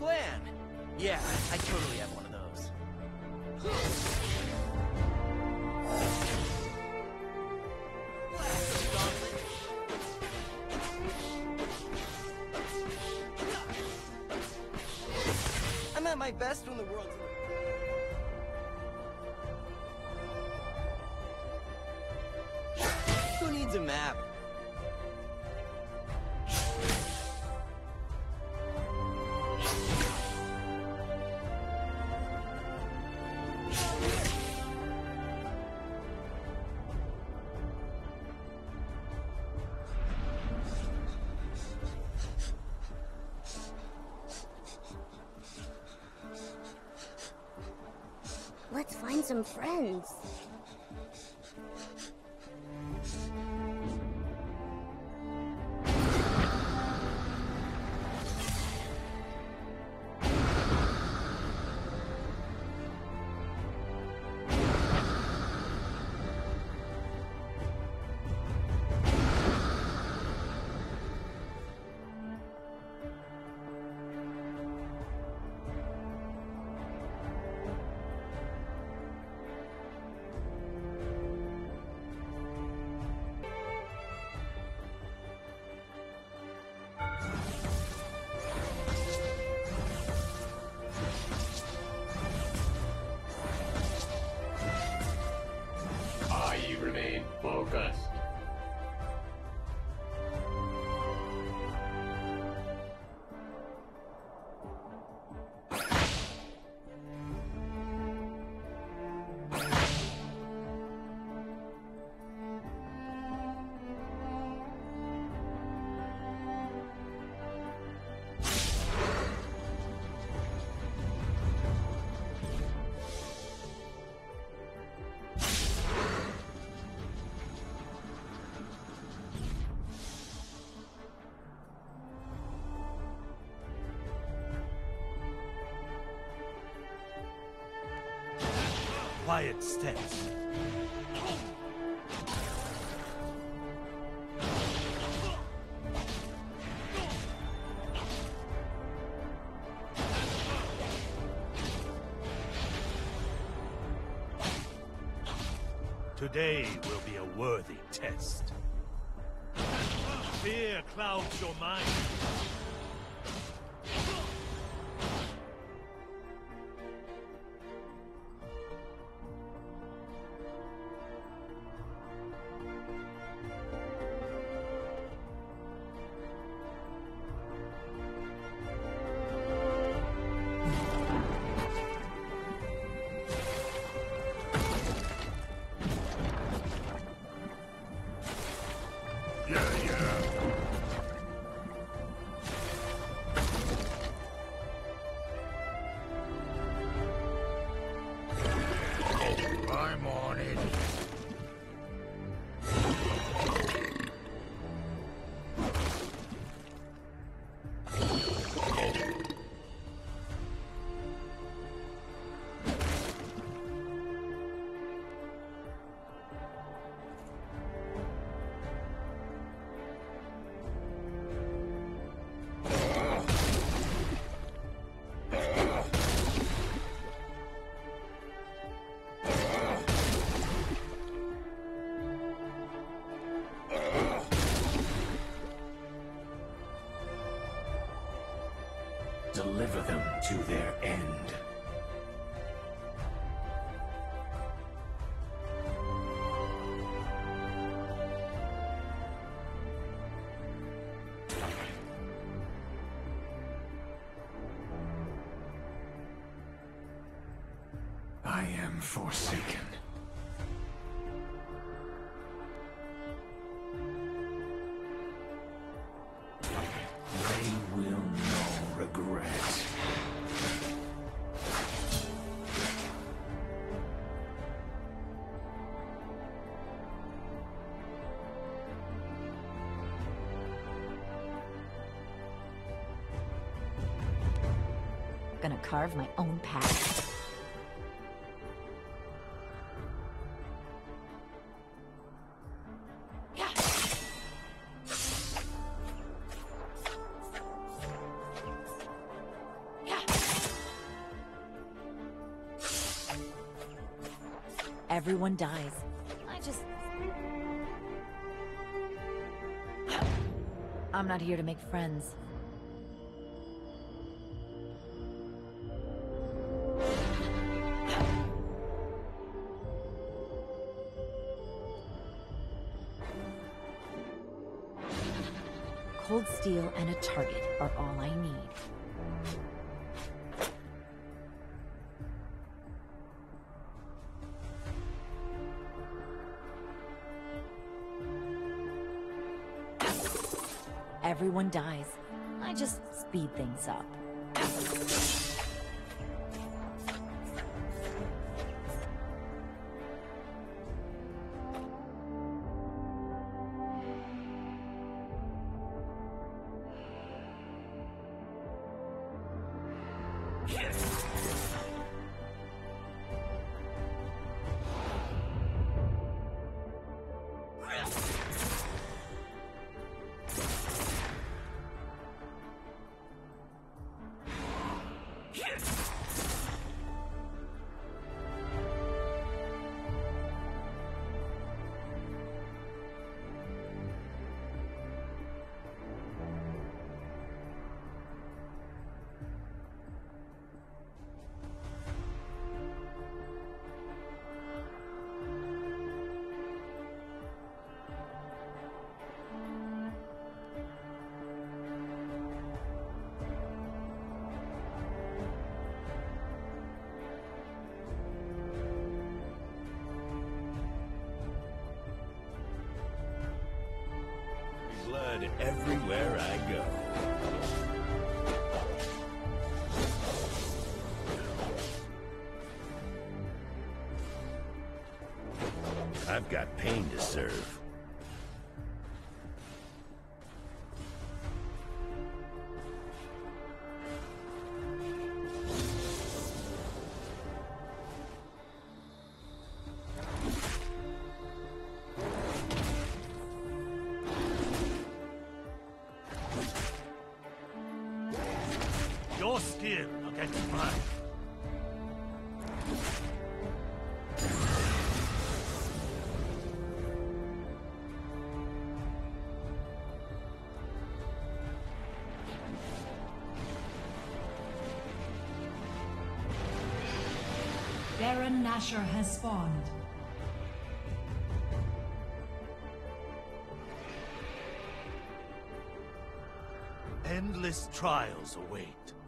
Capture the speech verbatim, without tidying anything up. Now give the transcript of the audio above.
plan. Yeah, I totally have one of those. I'm at my best when the world's... Who needs a map? Let's find some friends. I remain focused. Quiet steps. Today will be a worthy test. Fear clouds your mind. I'm on it. Deliver them to their end. I am forsaken. They will know regret. Gonna carve my own path. Yeah. Everyone dies. I just... I'm not here to make friends. Cold steel and a target are all I need. Everyone dies. I just speed things up. Blood everywhere I go. I've got pain to serve. Your skin against mine. Baron Nashor has spawned. Endless trials await.